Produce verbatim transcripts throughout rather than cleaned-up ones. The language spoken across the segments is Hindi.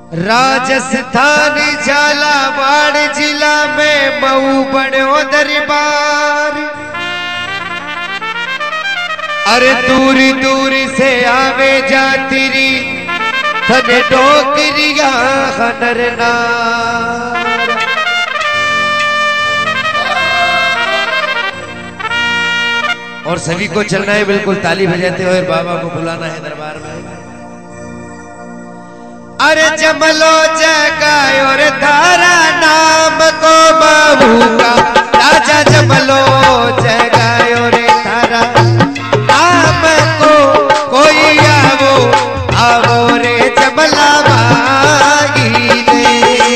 राजस्थान झालावाड़ जिला में मऊ बनो दरबार। अरे दूर दूर से आवे जातिरी थने डोकरिया नरनार। और सभी को चलना है, बिल्कुल ताली बजाते हुए बाबा को बुलाना है दरबार में। अरे जमलो जगायो रे तारा नाम को बहू का राजा, जमलो जगायो रे तारा नाम को कोई आवो आवो रे जमला बागी ने।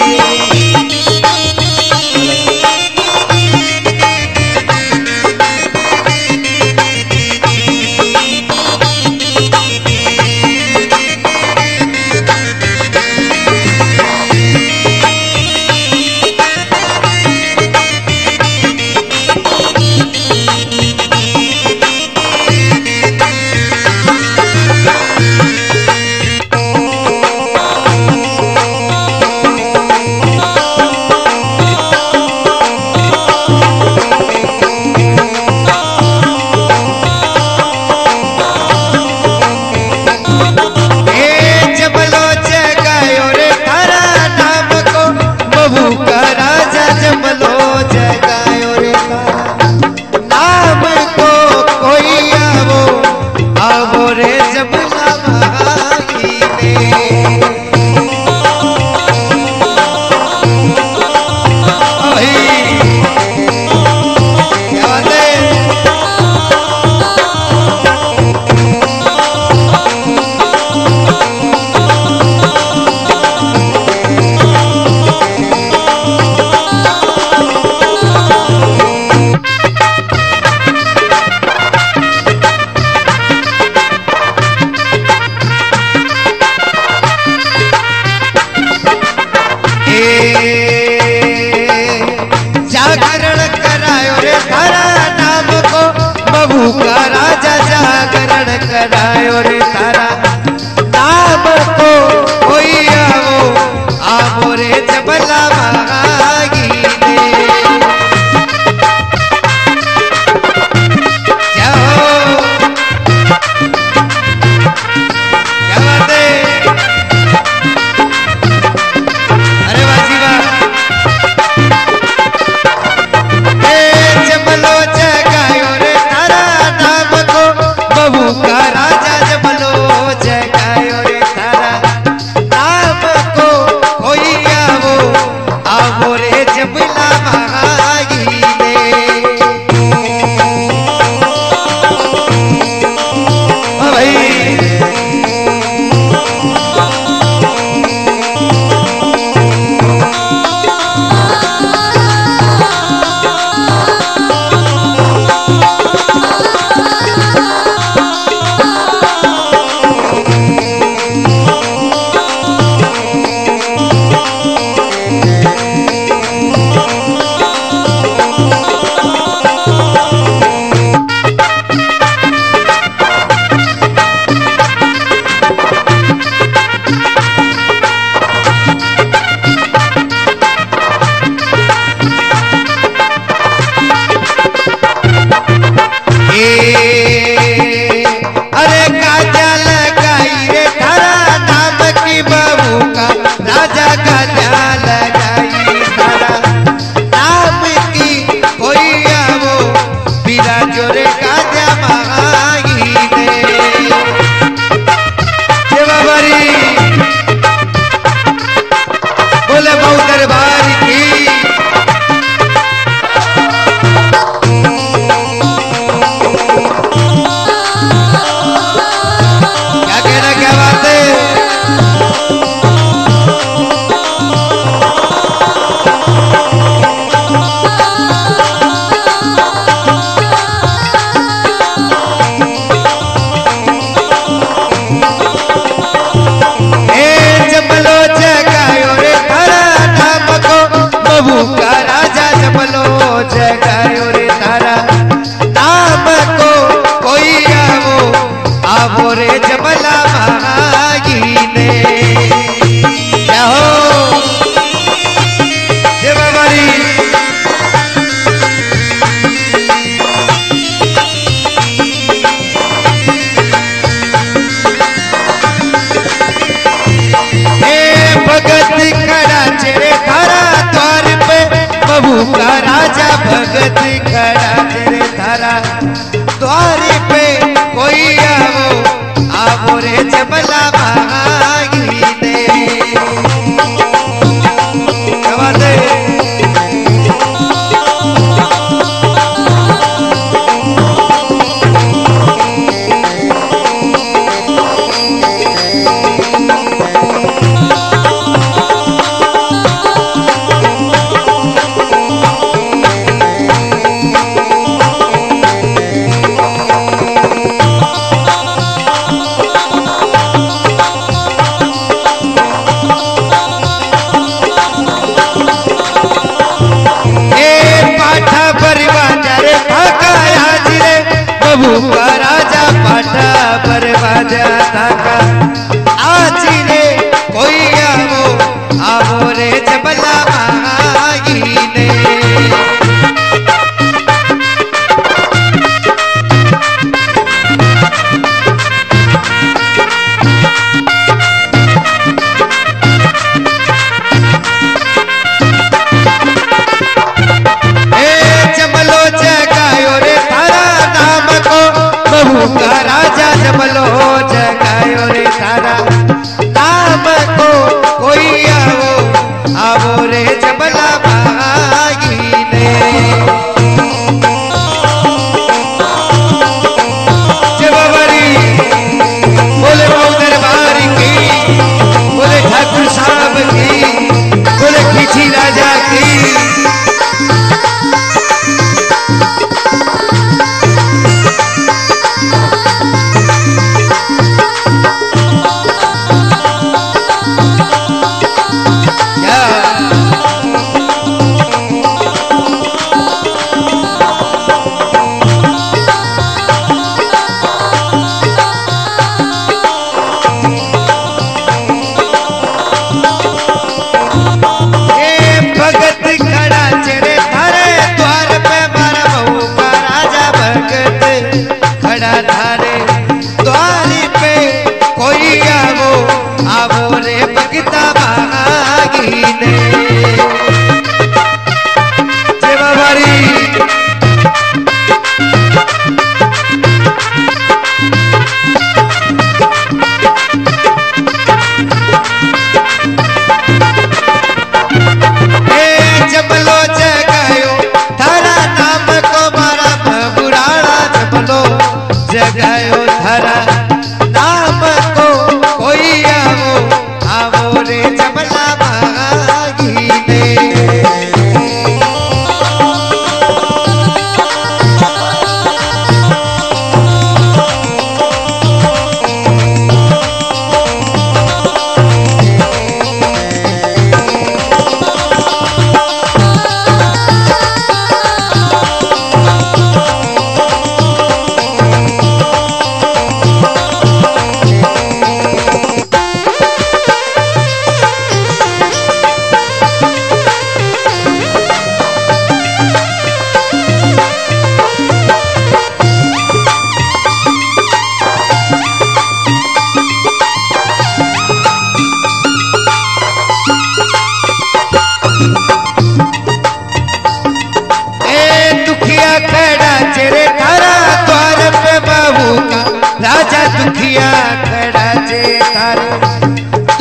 जागरण करायो रे थारा नाम को बहू का राजा, जागरण करायो रे थारा नाम को कोई आवो आवो रे जबला भागी ने। जाओ क्या बात है, अरे वाजी वाह। जमलो जगायो रे तारा नाम को बहू का राजा, जमलो जगायो रे तारा नाम को कोई आवो आवो रे जबला भागी ने। भाई अरे काजा लगाई रे थारा नाम की बहू का राजा, काजा लगाई थारा नाम की कोई आवो बिराजो रे काजा मांगी ने। बाबारी बोले बहु दरबार की।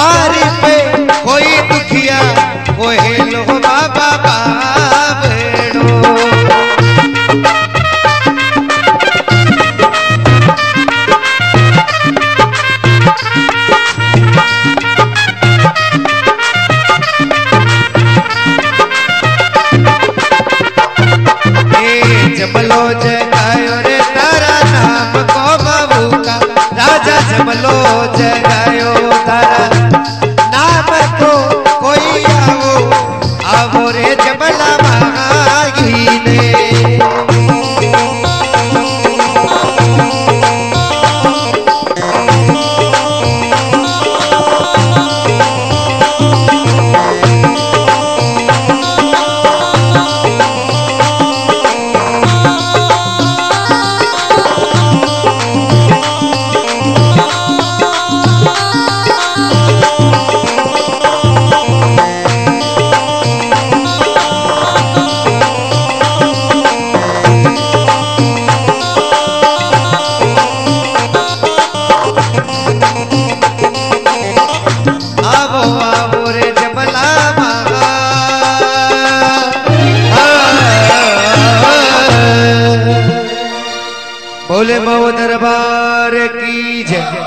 द्वार पे कोई दुखिया कोई लो बाबा बाबेड़ो। जमलो जगायो रे तारा नाम को बाबू का राजा जमलो जगायो तारा नाम को कोई आओ आवो रे जमला मागी ने। बोले बाबा दरबार की जय।